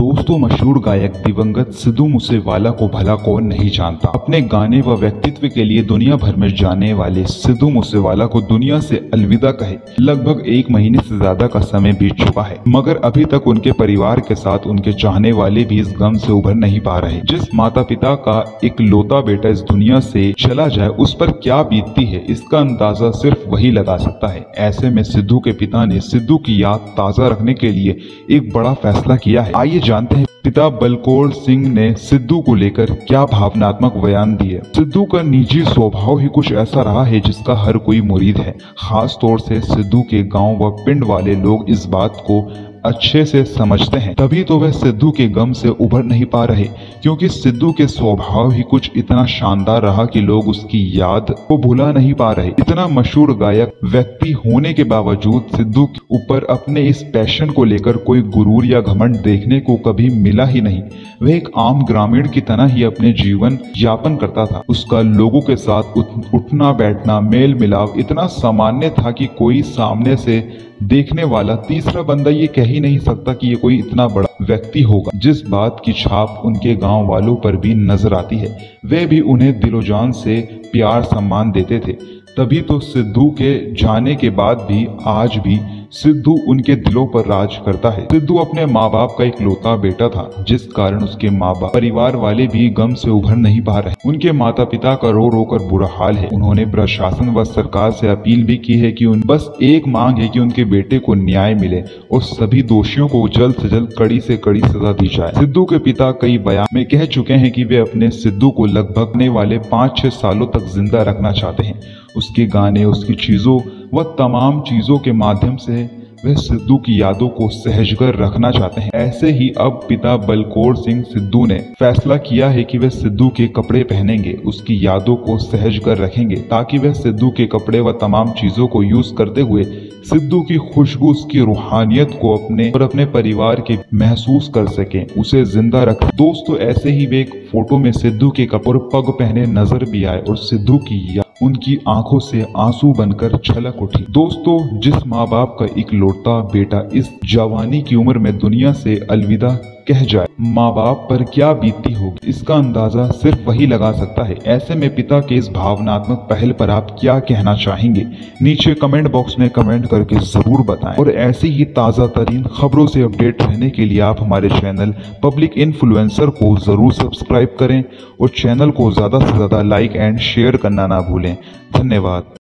दोस्तों, मशहूर गायक दिवंगत सिद्धू मूसेवाला को भला कौन नहीं जानता। अपने गाने व व्यक्तित्व के लिए दुनिया भर में जाने वाले सिद्धू मूसेवाला को दुनिया से अलविदा कहे लगभग 1 महीने से ज्यादा का समय बीत चुका है, मगर अभी तक उनके परिवार के साथ उनके चाहने वाले भी इस गम से उभर नहीं पा रहे। जिस माता पिता का इकलौता बेटा इस दुनिया से चला जाए उस पर क्या बीतती है, इसका अंदाजा सिर्फ वही लगा सकता है। ऐसे में सिद्धू के पिता ने सिद्धू की याद ताजा रखने के लिए एक बड़ा फैसला किया है। आइए जानते हैं पिता बलकौर सिंह ने सिद्धू को लेकर क्या भावनात्मक बयान दिए। सिद्धू का निजी स्वभाव ही कुछ ऐसा रहा है जिसका हर कोई मुरीद है। खास तौर से सिद्धू के गांव व पिंड वाले लोग इस बात को अच्छे से समझते हैं, तभी तो वह सिद्धू के गम से उभर नहीं पा रहे, क्योंकि सिद्धू के स्वभाव ही कुछ इतना शानदार रहा कि लोग उसकी याद को भुला नहीं पा रहे। इतना मशहूर गायक व्यक्ति होने के बावजूद सिद्धू के ऊपर अपने इस पैशन को लेकर कोई गुरूर या घमंड देखने को कभी मिला ही नहीं। वह एक आम ग्रामीण की तरह ही अपने जीवन यापन करता था। उसका लोगों के साथ उठना बैठना, मेल मिलाप इतना सामान्य था कि कोई सामने से देखने वाला तीसरा बंदा ये कह ही नहीं सकता कि ये कोई इतना बड़ा व्यक्ति होगा। जिस बात की छाप उनके गांव वालों पर भी नजर आती है, वे भी उन्हें दिलो जान से प्यार सम्मान देते थे। तभी तो सिद्धू के जाने के बाद भी आज भी सिद्धू उनके दिलों पर राज करता है। सिद्धू अपने माँ बाप का इकलौता बेटा था, जिस कारण उसके माँ बाप परिवार वाले भी गम से उभर नहीं पा रहे। उनके माता पिता का रो रो कर बुरा हाल है। उन्होंने प्रशासन व सरकार से अपील भी की है कि बस एक मांग है कि उनके बेटे को न्याय मिले और सभी दोषियों को जल्द से जल्द कड़ी से कड़ी सजा दी जाए। सिद्धू के पिता कई बयान में कह चुके हैं कि वे अपने सिद्धू को लगभग आने वाले 5-6 सालों तक जिंदा रखना चाहते हैं। उसके गाने, उसकी चीजों व तमाम चीजों के माध्यम से वे सिद्धू की यादों को सहजकर रखना चाहते हैं। ऐसे ही अब पिता बलकौर सिंह सिद्धू ने फैसला किया है कि वे सिद्धू के कपड़े पहनेंगे, उसकी यादों को सहजकर रखेंगे, ताकि वे सिद्धू के कपड़े व तमाम चीजों को यूज करते हुए सिद्धू की खुशबू, उसकी रूहानियत को अपने परिवार के महसूस कर सकें, उसे जिंदा रखें। दोस्तों, ऐसे ही वे एक फोटो में सिद्धू के कपड़े पग पहने नजर भी आए और सिद्धू की उनकी आंखों से आंसू बनकर छलक उठी। दोस्तों, जिस माँ बाप का इकलौता बेटा इस जवानी की उम्र में दुनिया से अलविदा कह जाए, माँ बाप पर क्या बीतती होगी, इसका अंदाजा सिर्फ वही लगा सकता है। ऐसे में पिता के इस भावनात्मक पहल पर आप क्या कहना चाहेंगे, नीचे कमेंट बॉक्स में कमेंट करके जरूर बताएं। और ऐसी ही ताज़ा तरीन खबरों से अपडेट रहने के लिए आप हमारे चैनल पब्लिक इन्फ्लुएंसर को जरूर सब्सक्राइब करें और चैनल को ज़्यादा से ज़्यादा लाइक एंड शेयर करना ना भूलें। धन्यवाद।